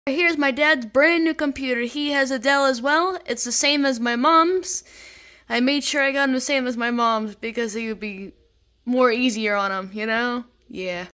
Here's my dad's brand new computer. He has a Dell as well. It's the same as my mom's. I made sure I got him the same as my mom's because it would be more easier on him, you know? Yeah.